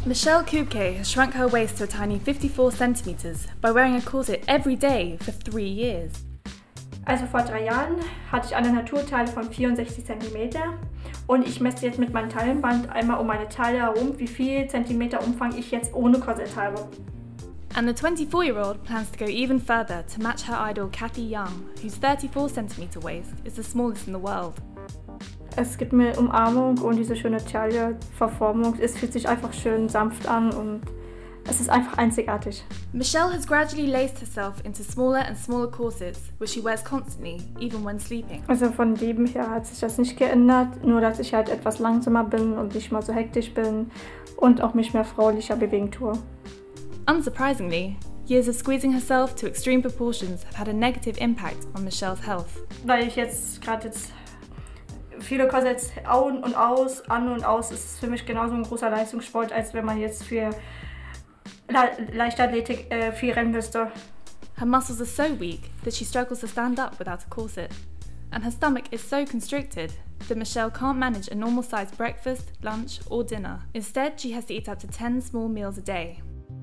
Michelle Kubke has shrunk her waist to a tiny 54 centimeters by wearing a corset every day for 3 years. Also vor 3 Jahren hatte ich eine Naturtaille von 64 cm und ich messe jetzt mit meinem Taillenband einmal um meine Taille herum, wie viel Zentimeter Umfang ich jetzt ohne Korsett habe. And the 24-year-old plans to go even further to match her idol Kathy Young, whose 34 cm waist is the smallest in the world. Es gibt mir Umarmung und diese schöne Taille-Verformung. Es fühlt sich einfach schön sanft an und es ist einfach einzigartig. Michelle has gradually laced herself into smaller and smaller corsets, which she wears constantly, even when sleeping. Also von Leben her hat sich das nicht geändert, nur dass ich halt etwas langsamer bin und nicht mal so hektisch bin und auch mich mehr fraulicher bewegen tue. Unsurprisingly, years of squeezing herself to extreme proportions have had a negative impact on Michelle's health. Weil ich jetzt viele Korsetts an und aus, ist es für mich genauso ein großer Leistungssport, als wenn man jetzt für Leichtathletik viel rennen müsste. Her muscles are so weak that she struggles to stand up without a corset. And her stomach is so constricted that Michelle can't manage a normal sized breakfast, lunch or dinner. Instead, she has to eat up to 10 small meals a day.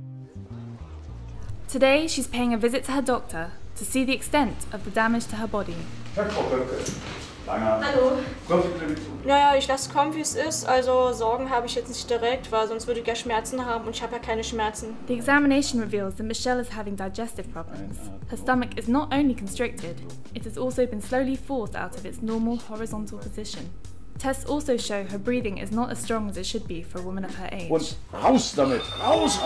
Today, she's paying a visit to her doctor to see the extent of the damage to her body. Hallo. Naja, ich lasse es kommen, wie es ist. Also Sorgen habe ich jetzt nicht direkt, weil sonst würde ich ja Schmerzen haben und ich habe ja keine Schmerzen. The examination reveals that Michelle is having digestive problems. Her stomach is not only constricted, it has also been slowly forced out of its normal horizontal position. Tests also show her breathing is not as strong as it should be for a woman of her age. Und raus damit! Raus,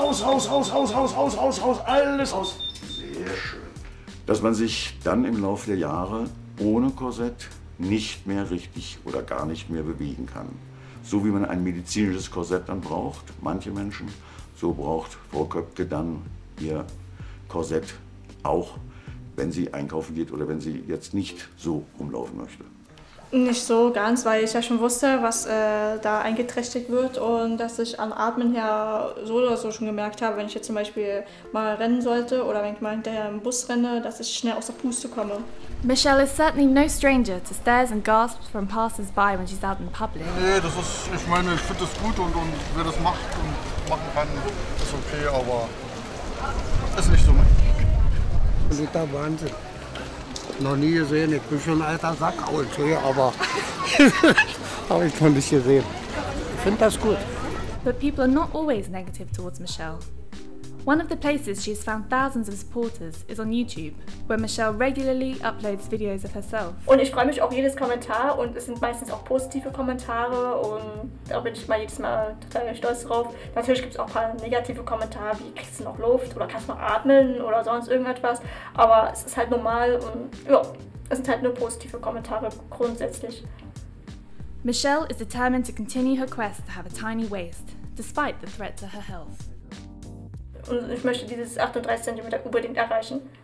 alles raus! Sehr schön. Dass man sich dann im Laufe der Jahre ohne Korsett nicht mehr richtig oder gar nicht mehr bewegen kann. So wie man ein medizinisches Korsett dann braucht, manche Menschen, so braucht Frau Köpke dann ihr Korsett auch, wenn sie einkaufen geht oder wenn sie jetzt nicht so rumlaufen möchte. Nicht so ganz, weil ich ja schon wusste, was da eingeträchtigt wird und dass ich am Atmen her so oder so schon gemerkt habe, wenn ich jetzt zum Beispiel mal rennen sollte oder wenn ich mal hinterher im Bus renne, dass ich schnell aus der Puste komme. Michelle is certainly no stranger to stares and gasps from passers-by when she's out in public. Nee, ich meine, ich finde das gut und wer das macht und machen kann, ist okay, aber ist nicht so mein Ding. Das ist der Wahnsinn. Noch nie gesehen, ich bin schon ein alter Sack, aber habe ich noch nicht gesehen. Ich finde das gut. But people are not always negative towards Michelle. One of the places she has found thousands of supporters is on YouTube, where Michelle regularly uploads videos of herself. Und ich freue mich auch jedes Kommentar und es sind meistens auch positive Kommentare und da bin ich jedes Mal total stolz drauf. Natürlich gibt es auch ein paar negative Kommentare, wie kriegst du noch Luft oder kannst du noch atmen oder sonst irgendetwas, aber es ist halt normal und ja, es sind halt nur positive Kommentare grundsätzlich. Michelle is determined to continue her quest to have a tiny waist, despite the threat to her health. Und ich möchte dieses 38 cm unbedingt erreichen.